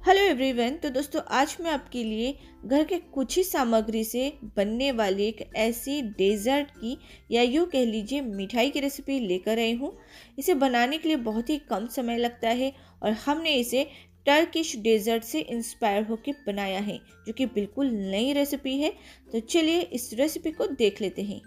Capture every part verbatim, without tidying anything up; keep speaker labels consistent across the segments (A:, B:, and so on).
A: Hello everyone. तो दोस्तों आज मैं आपके लिए घर के कुछ ही सामग्री से बनने वाली एक ऐसी डेजर्ट की या यूँ कह लीजिए मिठाई की रेसिपी लेकर आई हूँ। इसे बनाने के लिए बहुत ही कम समय लगता है और हमने इसे टर्किश डेजर्ट से इंस्पायर होकर बनाया है, जो कि बिल्कुल नई रेसिपी है। तो चलिए इस रेसिपी को देख लेते हैं।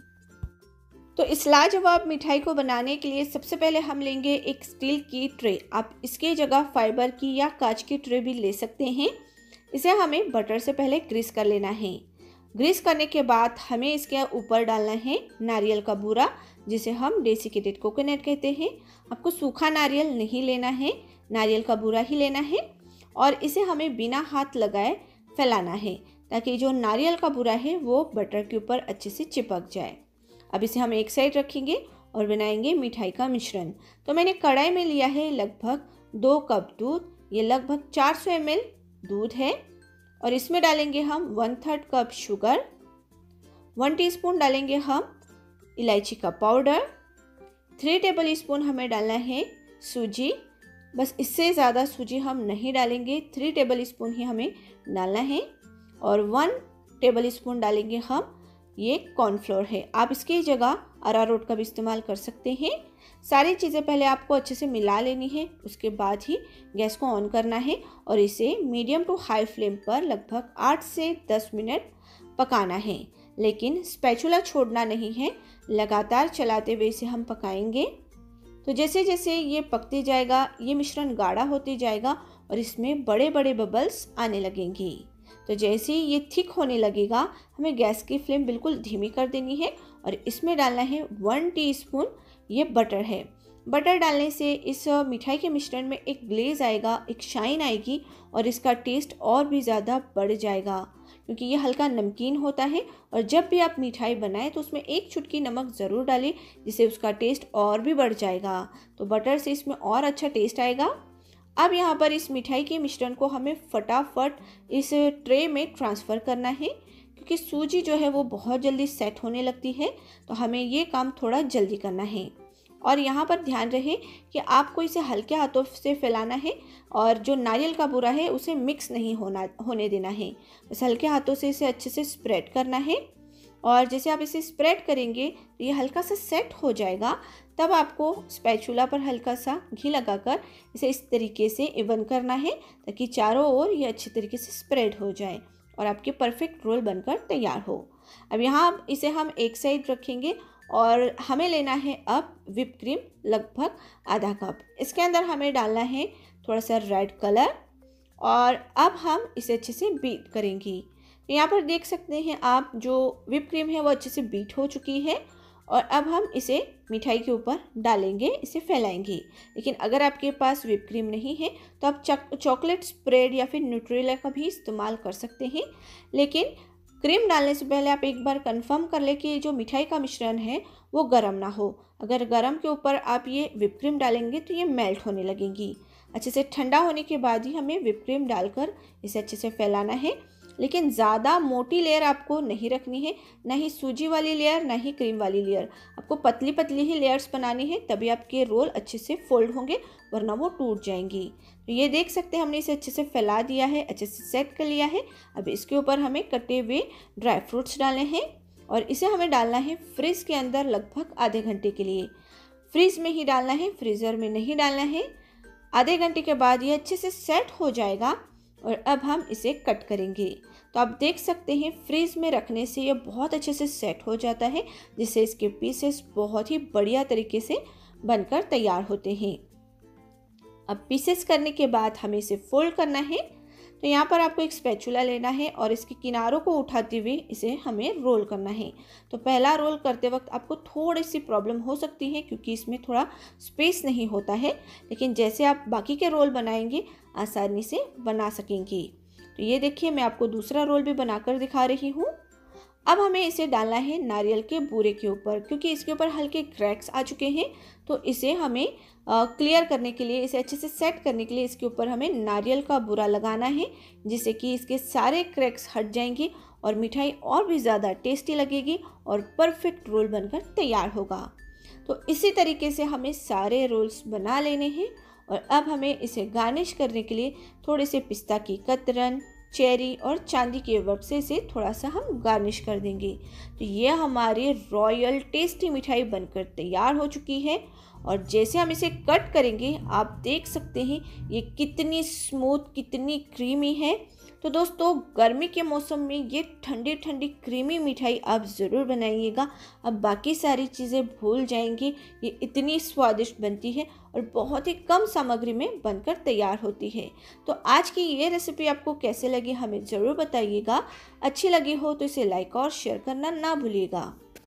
A: तो इस लाजवाब मिठाई को बनाने के लिए सबसे पहले हम लेंगे एक स्टील की ट्रे। आप इसके जगह फाइबर की या कांच की ट्रे भी ले सकते हैं। इसे हमें बटर से पहले ग्रीस कर लेना है। ग्रीस करने के बाद हमें इसके ऊपर डालना है नारियल का बूरा, जिसे हम डेसिकेटेड कोकोनट कहते हैं। आपको सूखा नारियल नहीं लेना है, नारियल का बूरा ही लेना है और इसे हमें बिना हाथ लगाए फैलाना है, ताकि जो नारियल का बूरा है वो बटर के ऊपर अच्छे से चिपक जाए। अब इसे हम एक साइड रखेंगे और बनाएंगे मिठाई का मिश्रण। तो मैंने कढ़ाई में लिया है लगभग दो कप दूध। ये लगभग चार सौ एम एल दूध है और इसमें डालेंगे हम one third cup sugar, one teaspoon डालेंगे हम इलायची का पाउडर, थ्री टेबल स्पून हमें डालना है सूजी। बस इससे ज़्यादा सूजी हम नहीं डालेंगे, थ्री टेबल स्पून ही हमें डालना है। और वन टेबल स्पून डालेंगे हम ये कॉर्नफ्लोर है। आप इसकी जगह अरारोट का भी इस्तेमाल कर सकते हैं। सारी चीज़ें पहले आपको अच्छे से मिला लेनी है, उसके बाद ही गैस को ऑन करना है और इसे मीडियम टू हाई फ्लेम पर लगभग आठ से दस मिनट पकाना है। लेकिन स्पैचुला छोड़ना नहीं है, लगातार चलाते हुए इसे हम पकाएंगे। तो जैसे जैसे ये पकते जाएगा, ये मिश्रण गाढ़ा होते जाएगा और इसमें बड़े बड़े बबल्स आने लगेंगे। तो जैसे ही ये थिक होने लगेगा, हमें गैस की फ्लेम बिल्कुल धीमी कर देनी है और इसमें डालना है वन टीस्पून ये बटर है। बटर डालने से इस मिठाई के मिश्रण में एक ग्लेज आएगा, एक शाइन आएगी और इसका टेस्ट और भी ज़्यादा बढ़ जाएगा, क्योंकि ये हल्का नमकीन होता है। और जब भी आप मिठाई बनाएं तो उसमें एक चुटकी नमक ज़रूर डालें, जिससे उसका टेस्ट और भी बढ़ जाएगा। तो बटर से इसमें और अच्छा टेस्ट आएगा। अब यहाँ पर इस मिठाई के मिश्रण को हमें फटाफट इस ट्रे में ट्रांसफ़र करना है, क्योंकि सूजी जो है वो बहुत जल्दी सेट होने लगती है। तो हमें ये काम थोड़ा जल्दी करना है और यहाँ पर ध्यान रहे कि आपको इसे हल्के हाथों से फैलाना है और जो नारियल का बूरा है उसे मिक्स नहीं होना होने देना है। बस हल्के हाथों से इसे अच्छे से स्प्रेड करना है और जैसे आप इसे स्प्रेड करेंगे तो ये हल्का सा सेट हो जाएगा। तब आपको स्पैचुला पर हल्का सा घी लगाकर इसे इस तरीके से इवन करना है, ताकि चारों ओर ये अच्छे तरीके से स्प्रेड हो जाए और आपके परफेक्ट रोल बनकर तैयार हो। अब यहाँ इसे हम एक साइड रखेंगे और हमें लेना है अब व्हिप क्रीम लगभग आधा कप। इसके अंदर हमें डालना है थोड़ा सा रेड कलर और अब हम इसे अच्छे से बीट करेंगे। यहाँ पर देख सकते हैं आप, जो व्हिप क्रीम है वो अच्छे से बीट हो चुकी है और अब हम इसे मिठाई के ऊपर डालेंगे, इसे फैलाएंगे। लेकिन अगर आपके पास व्हिप क्रीम नहीं है तो आप चॉकलेट स्प्रेड या फिर न्यूट्रेला का भी इस्तेमाल कर सकते हैं। लेकिन क्रीम डालने से पहले आप एक बार कंफर्म कर लें कि जो मिठाई का मिश्रण है वो गर्म ना हो। अगर गर्म के ऊपर आप ये व्हिप क्रीम डालेंगे तो ये मेल्ट होने लगेंगी। अच्छे से ठंडा होने के बाद ही हमें व्हिप क्रीम डालकर इसे अच्छे से फैलाना है। लेकिन ज़्यादा मोटी लेयर आपको नहीं रखनी है, ना ही सूजी वाली लेयर ना ही क्रीम वाली लेयर। आपको पतली पतली ही लेयर्स बनानी है, तभी आपके रोल अच्छे से फोल्ड होंगे, वरना वो टूट जाएंगी। तो ये देख सकते हैं हमने इसे अच्छे से फैला दिया है, अच्छे से सेट कर लिया है। अब इसके ऊपर हमें कटे हुए ड्राई फ्रूट्स डालने हैं और इसे हमें डालना है फ्रिज के अंदर लगभग आधे घंटे के लिए। फ्रिज में ही डालना है, फ्रीज़र में नहीं डालना है। आधे घंटे के बाद ये अच्छे से सेट हो जाएगा और अब हम इसे कट करेंगे। तो आप देख सकते हैं फ्रीज में रखने से ये बहुत अच्छे से सेट हो जाता है, जिससे इसके पीसेस बहुत ही बढ़िया तरीके से बनकर तैयार होते हैं। अब पीसेस करने के बाद हमें इसे फोल्ड करना है। तो यहाँ पर आपको एक स्पैचुला लेना है और इसके किनारों को उठाते हुए इसे हमें रोल करना है। तो पहला रोल करते वक्त आपको थोड़ी सी प्रॉब्लम हो सकती है, क्योंकि इसमें थोड़ा स्पेस नहीं होता है। लेकिन जैसे आप बाकी के रोल बनाएंगे आसानी से बना सकेंगे। तो ये देखिए, मैं आपको दूसरा रोल भी बनाकर दिखा रही हूँ। अब हमें इसे डालना है नारियल के बूरे के ऊपर, क्योंकि इसके ऊपर हल्के क्रैक्स आ चुके हैं। तो इसे हमें क्लियर करने के लिए, इसे अच्छे से सेट करने के लिए इसके ऊपर हमें नारियल का बूरा लगाना है, जिससे कि इसके सारे क्रैक्स हट जाएंगे और मिठाई और भी ज़्यादा टेस्टी लगेगी और परफेक्ट रोल बनकर तैयार होगा। तो इसी तरीके से हमें सारे रोल्स बना लेने हैं और अब हमें इसे गार्निश करने के लिए थोड़े से पिस्ता की कतरन, चेरी और चांदी के बक्से से थोड़ा सा हम गार्निश कर देंगे। तो ये हमारी रॉयल टेस्टी मिठाई बनकर तैयार हो चुकी है और जैसे हम इसे कट करेंगे आप देख सकते हैं ये कितनी स्मूथ, कितनी क्रीमी है। तो दोस्तों, गर्मी के मौसम में ये ठंडी ठंडी क्रीमी मिठाई आप ज़रूर बनाइएगा। अब बाकी सारी चीज़ें भूल जाएंगे, ये इतनी स्वादिष्ट बनती है और बहुत ही कम सामग्री में बनकर तैयार होती है। तो आज की ये रेसिपी आपको कैसे लगी हमें ज़रूर बताइएगा। अच्छी लगी हो तो इसे लाइक और शेयर करना ना भूलिएगा।